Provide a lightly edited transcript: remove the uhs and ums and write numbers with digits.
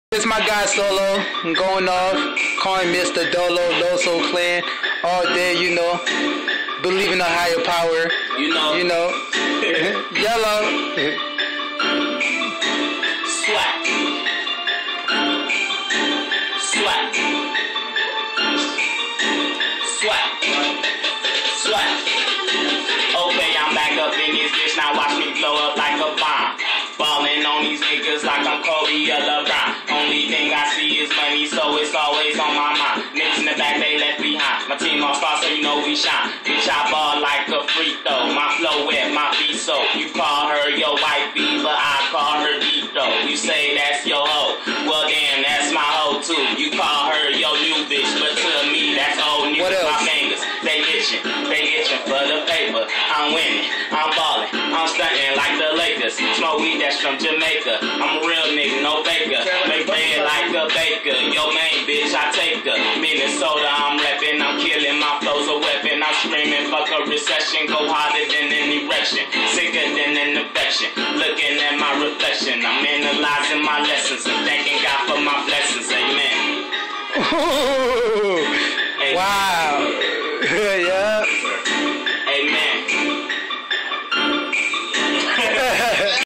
It's my guy Solo. I'm going off, calling Mr. Dolo, Loso Clan, all day, you know. Believe in a higher power. You know. Yellow. Swag. Swag. Swag. Swag. Okay, I'm back up in this bitch. Now watch me blow up like a bomb. Ballin' on these niggas like I'm Kobe or LeBron. Only thing I see is money, so it's always on my mind. Niggas in the back, they left behind. My team all star, so you know we shine. Bitch, I ball like a free throw. My flow wet, my beat so. You call her your wifey, but I call her deep though. You say that's your hoe, well damn, that's my hoe too. You call her your new bitch, but to me that's old news. My fingers, they itching for the paper. I'm winning, I'm ballin', I'm stunting like the Lakers. Smoke weed that's from Jamaica. I'm a real nigga, no faker. Make bread like a baker. Yo main bitch, I take her. Minnesota, I'm reppin', I'm killing. My flow's a weapon. I'm screaming, fuck a recession. Go harder than an erection, sicker than an infection. Looking at my reflection, I'm analyzing my lessons and